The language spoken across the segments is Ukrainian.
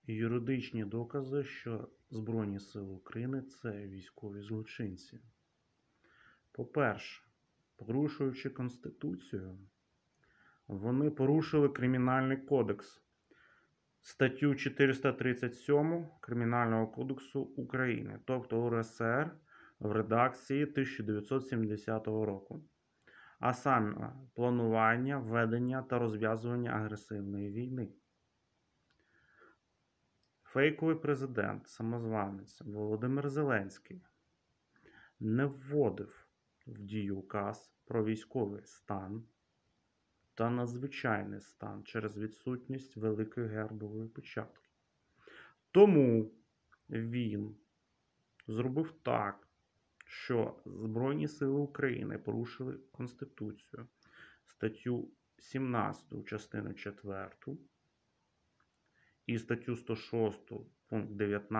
Юридичні докази, що Збройні Сили України – це військові злочинці. По-перше, порушуючи Конституцію, вони порушили Кримінальний кодекс, статтю 437 Кримінального кодексу України, тобто УРСР в редакції 1970 року. А саме планування, ведення та розв'язування агресивної війни. Фейковий президент, самозванець Володимир Зеленський не вводив в дію указ про військовий стан та надзвичайний стан через відсутність великої гербової печатки. Тому він зробив так, що Збройні Сили України порушили Конституцію, статтю 17 частину 4 і статтю 106 пункт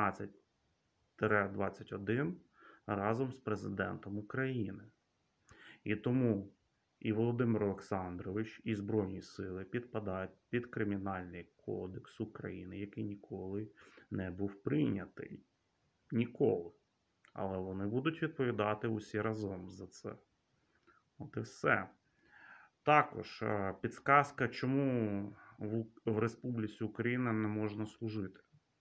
19-21 разом з президентом України. І тому і Володимир Олександрович, і Збройні Сили підпадають під Кримінальний кодекс України, який ніколи не був прийнятий. Ніколи. Але вони будуть відповідати усі разом за це. От і все. Також підсказка, чому в Республіці Україна не можна служити.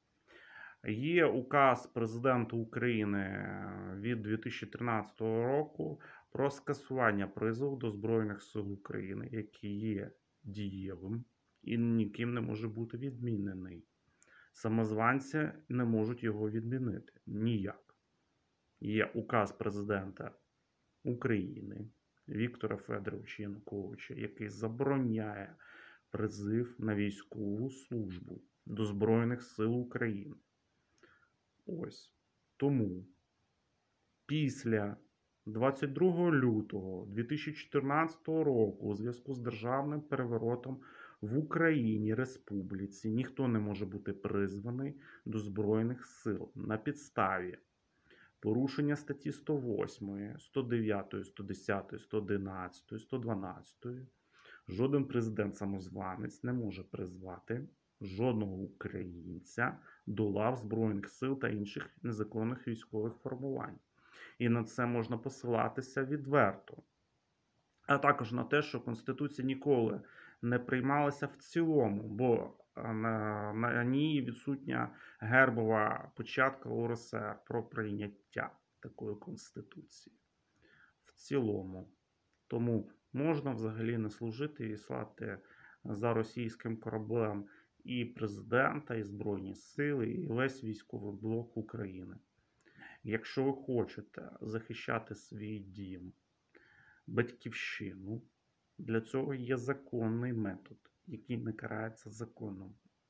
Є указ президента України від 2013 року про скасування призову до Збройних сил України, який є дієвим і ніким не може бути відмінений. Самозванці не можуть його відмінити. Ніяк. Є указ президента України Віктора Федоровича Януковича, який забороняє призив на військову службу до Збройних сил України. Ось. Тому після 22 лютого 2014 року у зв'язку з державним переворотом в Україні, Республіці, ніхто не може бути призваний до Збройних сил на підставі порушення статті 108, 109, 110, 111, 112. Жоден президент-самозванець не може призвати жодного українця до лав Збройних сил та інших незаконних військових формувань. І на це можна посилатися відверто. А також на те, що Конституція ніколи не приймалася в цілому, бо на ній відсутня гербова печатка УРСР про прийняття такої Конституції. В цілому. Тому можна взагалі не служити і слати за російським кораблем і президента, і Збройні сили, і весь військовий блок України. Якщо ви хочете захищати свій дім, батьківщину, для цього є законний метод, який не карається законом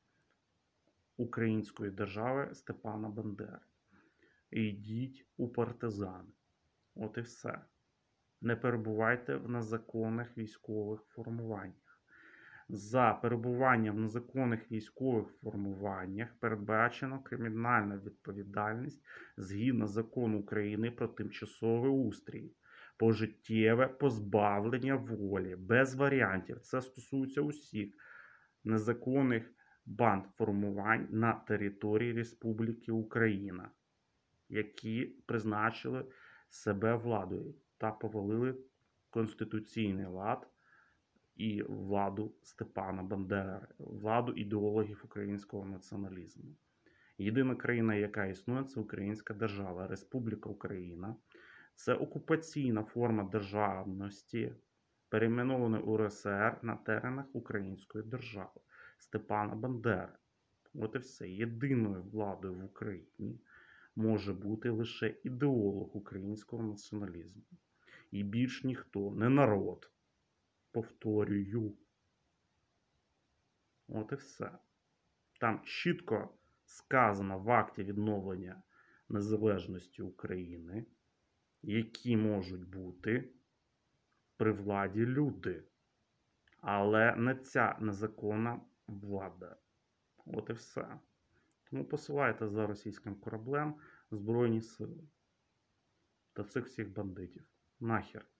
української держави Степана Бандери. Йдіть у партизани. От і все. Не перебувайте в незаконних військових формуваннях. За перебування в незаконних військових формуваннях передбачено кримінальна відповідальність згідно закону України про тимчасовий устрій, пожиттєве позбавлення волі, без варіантів. Це стосується усіх незаконних банд формувань на території Республіки Україна, які призначили себе владою та повалили конституційний лад і владу Степана Бандери, владу ідеологів українського націоналізму. Єдина країна, яка існує, це Українська держава, Республіка Україна. Це окупаційна форма державності, перейменованої УРСР на теренах Української держави Степана Бандери. От і все. Єдиною владою в Україні може бути лише ідеолог українського націоналізму. І більш ніхто, не народ. Повторюю. От і все. Там чітко сказано в акті відновлення незалежності України, які можуть бути при владі люди. Але не ця незаконна влада. От і все. Тому посилайте за російським кораблем Збройні сили та цих всіх бандитів. Нахер.